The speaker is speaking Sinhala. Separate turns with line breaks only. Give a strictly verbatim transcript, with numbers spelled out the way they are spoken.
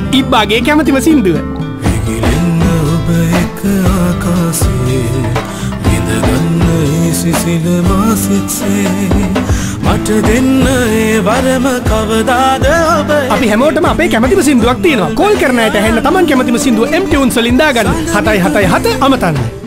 ඉබ්බාගේ කැමතිම සින්දුව.
විගිලෙන්න ඔබ එක ආකාශයේ විඳගන්න ඒ සිසිල මාසිත්සේ මට දෙන්න ඒ වරම කවදාද ඔබ.
අපි හැමෝටම අපේ කැමතිම සින්දුවක් තියෙනවා. කෝල් කරන අයට ඇහෙන්න Taman කැමතිම සින්දුව M Tunes වලින් දාගන්න. හතයි හතයි හත අමතන්න.